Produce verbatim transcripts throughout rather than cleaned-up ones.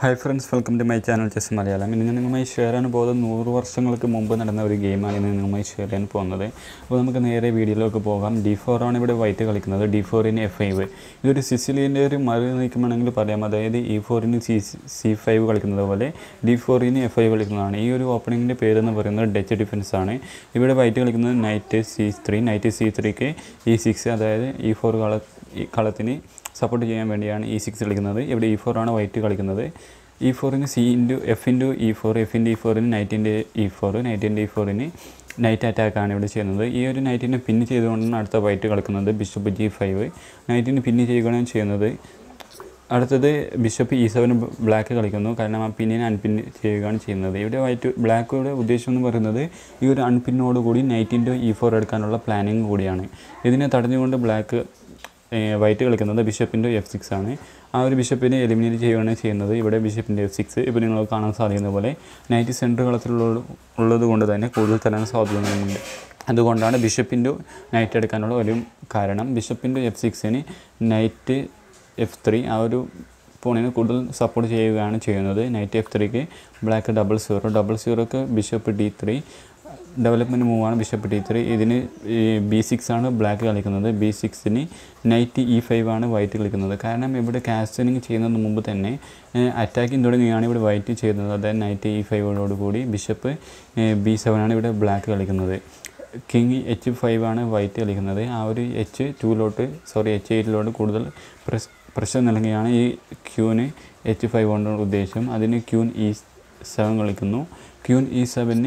Hi friends, welcome to my channel chess Malayalam. ഇന്ന് നിങ്ങളുമായി share ചെയ്യാൻ പോകുന്നത് നൂറ് വർഷങ്ങൾക്ക് മുമ്പ് നടന്ന ഒരു ഗെയിമാണ് ഇന്ന് നിങ്ങളുമായി ഷെയർ ചെയ്യാൻ പോകുന്നത്. അപ്പോൾ നമുക്ക് നേരെ വീഡിയോയിലേക്ക് പോകാം. ഡി ഫോറാണ് ഇവിടെ വൈറ്റ് കളിക്കുന്നത്. ഡി ഫോറിന് എഫ് ഫൈവ്. ഇതൊരു സിസിലിൻ്റെ ഒരു മറി നീക്കമാണെങ്കിൽ പറയാം. അതായത് ഇ ഫോറിന് സി സി ഫൈവ് കളിക്കുന്നത് പോലെ ഡി ഫോറിന് എഫ് ഫൈവ് കളിക്കുന്നതാണ്. ഈ ഒരു ഓപ്പണിങ്ങിൻ്റെ പേരെന്ന് പറയുന്നത് ഡച്ച് ഡിഫൻസ് ആണ്. ഇവിടെ വൈറ്റ് കളിക്കുന്നത് knight C three. Knight C ത്രീക്ക് ഇ സിക്സ്, അതായത് ഇ ഫോർ കള കളത്തിന് സപ്പോർട്ട് ചെയ്യാൻ വേണ്ടിയാണ് ഇ സിക്സ് കളിക്കുന്നത്. ഇവിടെ ഇ ഫോറാണ് വൈറ്റ് കളിക്കുന്നത്. ഇ ഫോറിന് C into F into E four, എഫിൻ്റെ ഇ ഫോറിന് നൈറ്റിൻ്റെ ഇ ഫോർ, നൈറ്റിൻ്റെ ഇ ഫോറിന് നൈറ്റ് അറ്റാക്കാണ് ഇവിടെ ചെയ്യുന്നത്. ഈ ഒരു നൈറ്റിനെ പിന്ന് ചെയ്തുകൊണ്ടാണ് അടുത്ത വൈറ്റ് കളിക്കുന്നത്. Bishop G five. നൈറ്റിന് പിന്ന് ചെയ്യുകയാണ് ചെയ്യുന്നത്. അടുത്തത് ബിഷപ്പ് ഇ സെവൻ ബ്ലാക്ക് കളിക്കുന്നു. കാരണം ആ പിന്നിനെ അൺപിൻ ചെയ്യുകയാണ് ചെയ്യുന്നത്. ഇവിടെ വൈറ്റ് ബ്ലാക്കിയുടെ ഉദ്ദേശം എന്ന് പറയുന്നത് ഈ ഒരു അൺപിന്നോട് കൂടി നൈറ്റിൻ്റെ ഇ ഫോർ എടുക്കാനുള്ള പ്ലാനിങ് കൂടിയാണ്. ഇതിനെ തടഞ്ഞുകൊണ്ട് ബ്ലാക്ക് വൈറ്റ് കളിക്കുന്നത് ബിഷപ്പിൻ്റെ എഫ് സിക്സ് ആണ്. ആ ഒരു ബിഷപ്പിനെ എലിമിനേറ്റ് ചെയ്യുകയാണ് ചെയ്യുന്നത്. ഇവിടെ ബിഷപ്പിൻ്റെ എഫ് സിക്സ് ഇപ്പോൾ നിങ്ങൾക്ക് കാണാൻ സാധിക്കുന്ന പോലെ നൈറ്റ് സെൻറ്റർ കളത്തിലുള്ള ഉള്ളത് കൊണ്ട് തന്നെ കൂടുതൽ തരാൻ സാധ്യതകളുണ്ട്. അതുകൊണ്ടാണ് ബിഷപ്പിൻ്റെ നൈറ്റ് എടുക്കാനുള്ള ഒരു കാരണം. ബിഷപ്പിൻ്റെ എഫ് സിക്സിന് നൈറ്റ് എഫ് ത്രീ ആ ഒരു പോണിന് കൂടുതൽ സപ്പോർട്ട് ചെയ്യുകയാണ് ചെയ്യുന്നത്. നൈറ്റ് എഫ് ത്രീക്ക് ബ്ലാക്ക് ഡബിൾ സീറോ, ഡബിൾ സീറോക്ക് ബിഷപ്പ് ഡി ത്രീ ഡെവലപ്മെൻറ്റ് മൂവാണ് ബിഷപ്പ് ഡി ത്രീ. ഇതിന് ബി സിക്സ് ആണ് ബ്ലാക്ക് കളിക്കുന്നത്. ബി സിക്സിന് നൈറ്റ് ഇ ഫൈവ് ആണ് വൈറ്റ് കളിക്കുന്നത്. കാരണം ഇവിടെ കാസ്റ്റനിങ് ചെയ്യുന്നതിന് മുമ്പ് തന്നെ അറ്റാക്കിങ് തുടങ്ങിയാണ് ഇവിടെ വൈറ്റ് ചെയ്യുന്നത്. അതായത് നൈറ്റ് ഇ ഫൈവോട് കൂടി ബിഷപ്പ് ബി സെവൻ ആണ് ഇവിടെ ബ്ലാക്ക് കളിക്കുന്നത്. കിങ് എച്ച് ഫൈവ് ആണ് വൈറ്റ് കളിക്കുന്നത്. ആ ഒരു എച്ച് ടൂലോട്ട് സോറി എച്ച് എയ്റ്റിലോട്ട് കൂടുതൽ പ്രസ് പ്രഷർ നൽകുകയാണ് ഈ ക്യൂന് എച്ച് ഫൈവ് കൊണ്ടുള്ള ഉദ്ദേശം. അതിന് ക്യൂൻ ഇ സെവൻ കളിക്കുന്നു. ക്യൂൻ ഇ സെവന്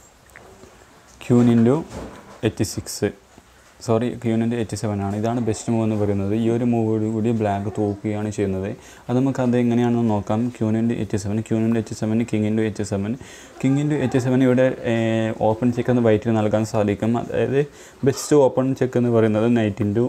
queen into H six sorry ക്യൂനിൻ്റെ എച്ച് സെവൻ ആണ്. ഇതാണ് ബെസ്റ്റ് മൂവ് എന്ന് പറയുന്നത്. ഈ ഒരു മൂവോട് കൂടി ബ്ലാക്ക് തോക്കുകയാണ് ചെയ്യുന്നത്. അത് നമുക്ക് അത് എങ്ങനെയാണെന്ന് നോക്കാം. ക്യൂനിൻ്റെ എച്ച് സെവൻ, ക്യൂനിൻ്റെ എച്ച് സെവൻ, കിങ്ങിൻ്റെ എച്ച് സെവൻ. കിങ്ങിൻ്റെ എച്ച് സെവൻ ഇവിടെ ഓപ്പൺ ചെക്ക് എന്ന് വൈറ്റിന് നൽകാൻ സാധിക്കും. അതായത് ബെസ്റ്റ് ഓപ്പൺ ചെക്ക് എന്ന് പറയുന്നത് നൈറ്റ് ഇൻറ്റു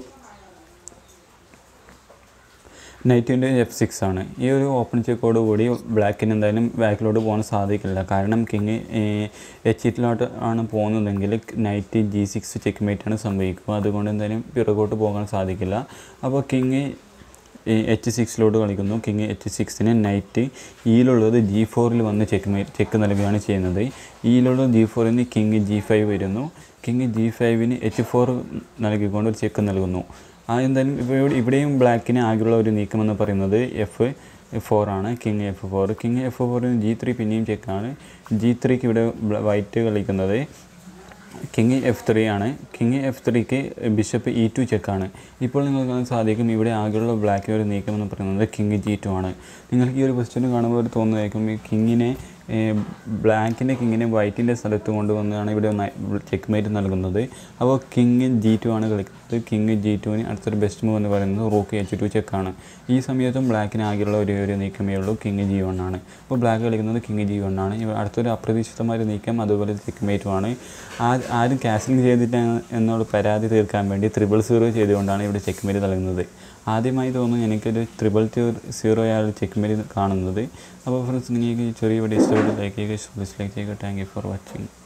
നൈറ്റിൻ്റെ എഫ് സിക്സ് ആണ്. ഈ ഒരു ഓപ്പൺ ചെക്കോട് കൂടി ബ്ലാക്കിന് എന്തായാലും ബാക്കിലോട്ട് പോകാൻ സാധിക്കില്ല. കാരണം കിങ് എച്ച് എയ്റ്റിലോട്ട് ആണ് പോകുന്നതെങ്കിൽ നൈറ്റ് ജി സിക്സ് ചെക്ക് മേറ്റാണ് സംഭവിക്കുക. അതുകൊണ്ട് എന്തായാലും പിറകോട്ട് പോകാൻ സാധിക്കില്ല. അപ്പോൾ കിങ് എച്ച് സിക്സിലോട്ട് കളിക്കുന്നു. കിങ് എച്ച് സിക്സിന് നൈറ്റ് ഈയിലുള്ളത് ജി ഫോറിൽ വന്ന് ചെക്ക് മേ ചെക്ക് നൽകുകയാണ് ചെയ്യുന്നത്. ഈയിലുള്ളത് ജി ഫോറിന് കിങ് ജി ഫൈവ് വരുന്നു. കിങ് ജി ഫൈവിന് എച്ച് ഫോർ നൽകിക്കൊണ്ട് ഒരു ചെക്ക് നൽകുന്നു. ആ എന്തായാലും ഇപ്പോൾ ഇവിടെയും ബ്ലാക്കിന് ആകെയുള്ള ഒരു നീക്കമെന്ന് പറയുന്നത് എഫ് ഫോർ ആണ്. King F four. King F ഫോറിന് ജി ത്രീ പിന്നെയും ചെക്കാണ്. ജി ത്രീക്ക് ഇവിടെ വൈറ്റ് കളിക്കുന്നത് കിങ് എഫ് ത്രീ ആണ്. കിങ് എഫ് ത്രീക്ക് ബിഷപ്പ് ഇ ടു ചെക്കാണ്. ഇപ്പോൾ നിങ്ങൾക്ക് കാണാൻ സാധിക്കും ഇവിടെ ആകെയുള്ള ബ്ലാക്കിന് ഒരു നീക്കം എന്ന് പറയുന്നത് കിങ് ജി ടു ആണ്. നിങ്ങൾക്ക് ഈ ഒരു ക്വസ്റ്റ്യൻ കാണുമ്പോൾ തോന്നുന്നതായിരിക്കും ഈ കിങ്ങിനെ ബ്ലാക്കിൻ്റെ കിങ്ങിനെ വൈറ്റിൻ്റെ സ്ഥലത്ത് കൊണ്ടുവന്നാണ് ഇവിടെ ചെക്ക് മേറ്റ് നൽകുന്നത്. അപ്പോൾ കിങ് ജി ടു ആണ് കളിക്കുന്നത്. കിങ് ജി ടുവിന് അടുത്തൊരു ബെസ്റ്റ് മൂവ് എന്ന് പറയുന്നത് റൂക്ക് എച്ച് ടു ചെക്കാണ്. ഈ സമയത്തും ബ്ലാക്കിന് ആകെയുള്ള ഒരു ഒരു നീക്കമേ ഉള്ളൂ കിങ് ജി വൺ ആണ്. അപ്പോൾ ബ്ലാക്ക് കളിക്കുന്നത് കിങ് ജി വൺ ആണ്. അടുത്തൊരു അപ്രതീക്ഷിതമായ നീക്കം അതുപോലെ ചെക്ക് മേറ്റുമാണ്. ആ ആരും ക്യാൻസലിംഗ് ചെയ്തിട്ടാണ് എന്നുള്ള പരാതി തീർക്കാൻ വേണ്ടി ത്രിബിൾ സീറോ ചെയ്തുകൊണ്ടാണ് ഇവിടെ ചെക്ക് മേറ്റ് നൽകുന്നത്. ആദ്യമായി തോന്നുന്നു എനിക്കൊരു ത്രിബിൾ സീറോ ആയ ചെക്ക് മേറ്റ് കാണുന്നത്. അപ്പോൾ ഫ്രണ്ട്സ്, നിങ്ങൾക്ക് ചെറിയ വീഡിയോ ഇഷ്ടപ്പെട്ട് ലൈക്ക് ചെയ്യുക, ലൈക്ക് ചെയ്യുക. Thank you for watching.